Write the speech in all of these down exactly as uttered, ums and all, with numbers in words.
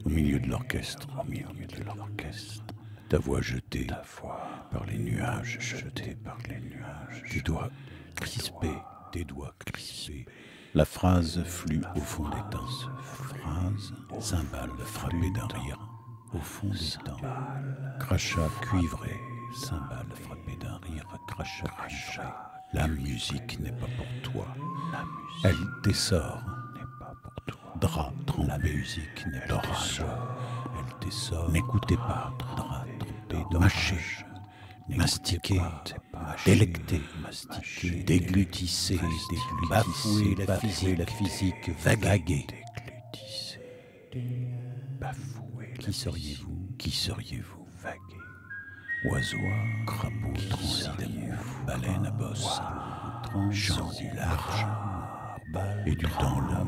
Au milieu de l'orchestre, au milieu de l'orchestre, ta voix jetée, ta voix par les nuages, jetée par les nuages, tes doigts crispés, tes doigts crispés. La phrase flue au fond des temps, phrase, cymbale frappée d'un rire, au fond des temps, crachat cuivré, cymbale frappée d'un rire, crachat cuivré. La musique n'est pas pour toi, elle t'essore. Drap trempé, la musique n'est pas d'orage, elle t'essore. N'écoutez pas, drap trempé d'orage. Mâchez, mastiquez, délectez, mastiquez, déglutissez, bafouez la physique, la physique, vaguez. Bafouez. Qui seriez-vous? Qui seriez-vous? Vaguez. Oiseau, crapaud, transidement, baleine à bosse, chant du large et du temps long.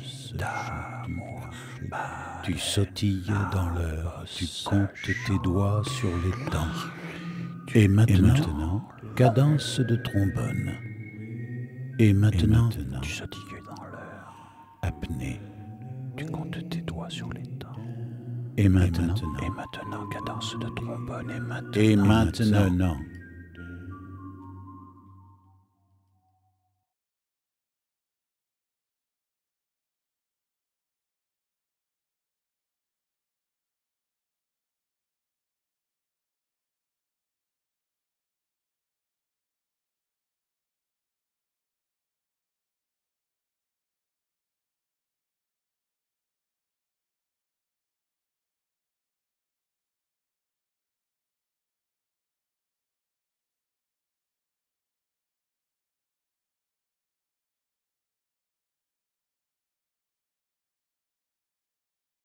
Tu sautilles dans l'heure, tu comptes tes doigts sur les temps. Et maintenant, cadence de trombone. Et maintenant, tu sautilles dans l'heure. Apnée, tu comptes tes doigts sur les temps. Et maintenant, et maintenant, cadence de trombone. Et maintenant, et maintenant